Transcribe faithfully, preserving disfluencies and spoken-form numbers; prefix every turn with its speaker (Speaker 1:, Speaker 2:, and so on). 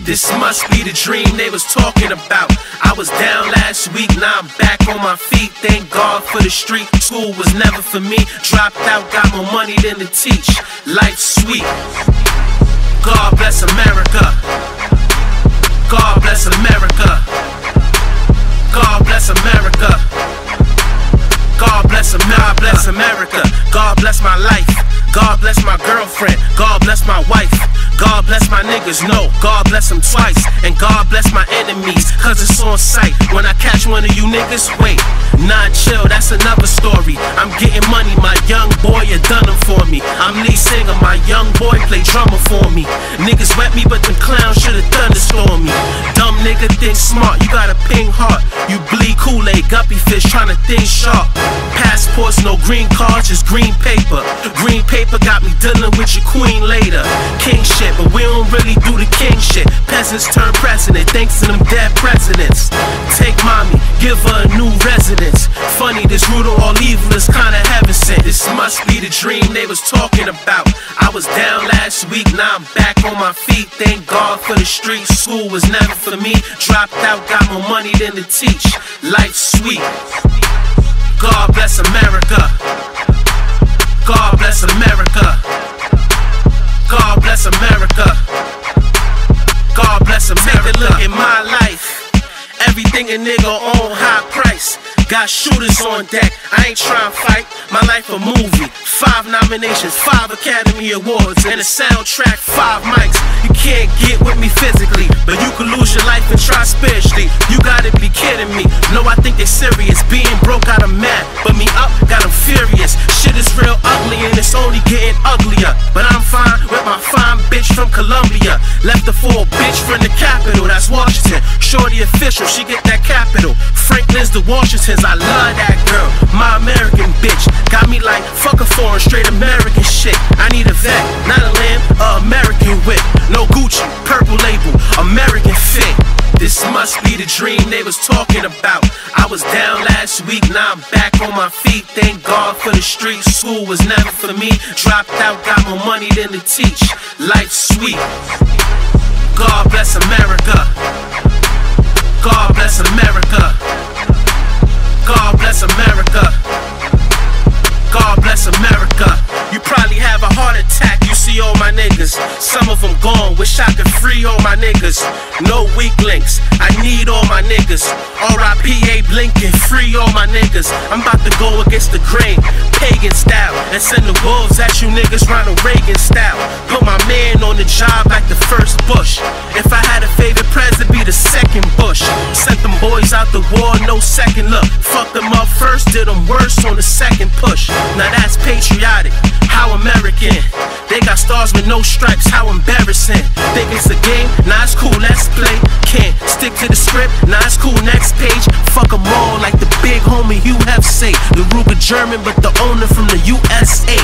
Speaker 1: This must be the dream they was talking about. I was down last week, now I'm back on my feet. Thank God for the street. School was never for me. Dropped out, got more money than to teach. Life's sweet. God bless America. God bless America. God bless America. God bless America. God bless America. God bless my life. God bless my girlfriend. God bless my wife. God bless my niggas, no, God bless them twice. And God bless my enemies, cause it's on sight. When I catch one of you niggas, wait, nah, chill, that's another story. I'm getting money, my young boy, you done them for me. I'm lead singer, my young boy play drummer for me. Niggas wet me, but them clowns should've thunderstormed me. Dumb nigga think smart, you got a pink heart. You bleed Kool-Aid, guppy fish, tryna think sharp. Passports, no green cards, just green paper. Green paper got me dealing with your queen later. King shit, but we don't really do the king shit. Peasants turn president, thanks to them dead presidents. Take mommy, give her a new residence. Funny, this root of all evil is kinda heaven sent. This must be the dream they was talking about. I was down last week, now I'm back on my feet. Thank God for the street, school was never for me. Dropped out, got more money than to teach. Life's sweet. God bless America. God bless America. God bless America. God bless America. Take a look at my life. Everything a nigga on high price. Got shooters on deck, I ain't tryna fight. My life a movie, five nominations, five Academy Awards, and a soundtrack, five mics. You can't get with me physically, but you can lose your life and try spiritually. You gotta be kidding me. No, I think they serious. Being broke got 'em mad, but me up got 'em furious. Shit is real ugly and it's only getting uglier. But I'm fine with my fine bitch from Colombia. Left the for a bitch from the capital, that's Washington. Shorty official, she get that capital. Franklin's the Washingtons, I love that girl. My American bitch got me like fuck a foreign, straight American shit. I need a vet, not a lamb, a American whip. No Gucci, purple label, American fit. This must be the dream they was talking about. I was down last week, now I'm back on my feet. Thank God for the street, school was never for me. Dropped out, got more money than to teach. Life's sweet. God bless America. God bless America. God bless America. God bless America. You probably have a heart attack, you see all my niggas. Some of them gone, wish I could free all my niggas. No weak links, I need all my niggas. R I P Abe Lincoln, free all my niggas. I'm about to go against the grain, pagan style, and send the wolves at you niggas, Ronald Reagan style. Put my man on the job like the first Bush. If I had a favorite president, be the second Bush. Sent them boys out the war, no second look. Fucked them up first, did them worse on the second push. Now that's patriotic, how American. They got stars with no stripes, how embarrassing. Think it's a game, nah it's cool, let's play. Can't stick to the script, nah it's cool, next page. Fuck them all like the big homie U F C. The Ruger German, but the owner from the U S A.